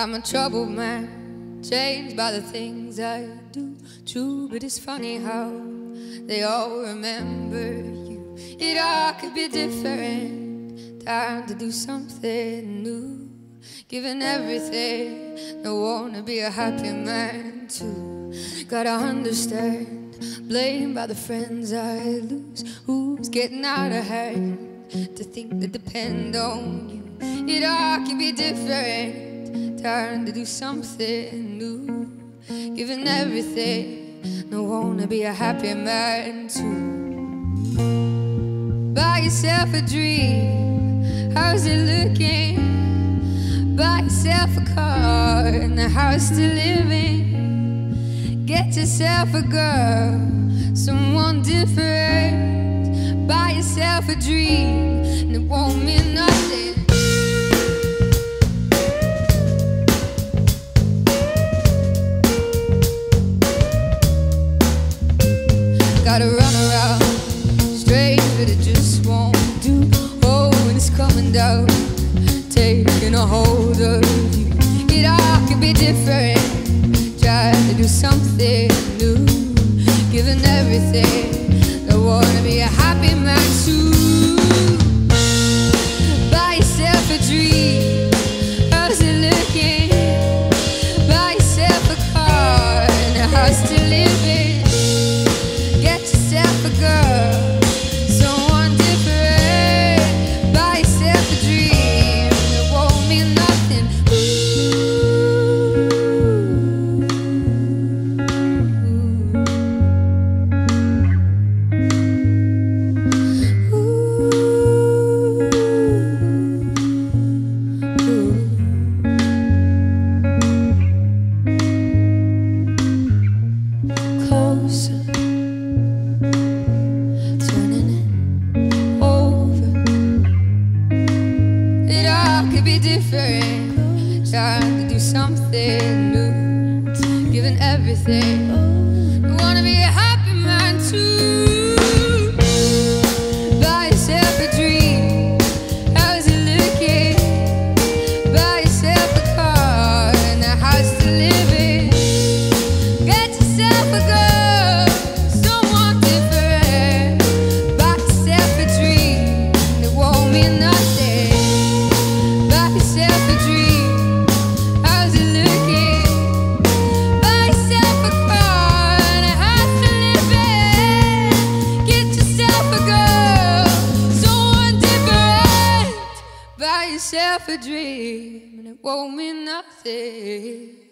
I'm a troubled man, changed by the things I do. True, but it's funny how they all remember you. It all could be different. Time to do something new. Given everything, I wanna be a happy man too. Gotta understand, blamed by the friends I lose. Who's getting out of hand to think they depend on you? It all can be different. Time to do something new. Given everything, I wanna be a happy man too. Buy yourself a dream, how's it looking? Buy yourself a car and a house to live in. Get yourself a girl, someone different. Buy yourself a dream, and it won't mean nothing. Gotta run around, strange, but it just won't do. Oh, when it's coming down, taking a hold of you. It all can be different. Try to do something new. Given everything, I wanna be a happy man too. Buy yourself a dream, how's it looking? Buy yourself a car and a house to live in. Get yourself a girl, someone different. Buy yourself a dream, it won't mean nothing. Closer, be different, trying to do something new. Given everything, I wanna be a happy man too. Buy yourself a dream, how's it looking? Buy yourself a car and a house to live in. Get yourself a girl, someone different. Buy yourself a dream, it won't mean nothing. Buy yourself a dream, how's it looking? Buy yourself a car and a house to live in. Get yourself a girl, someone different. Buy yourself a dream and it won't mean nothing.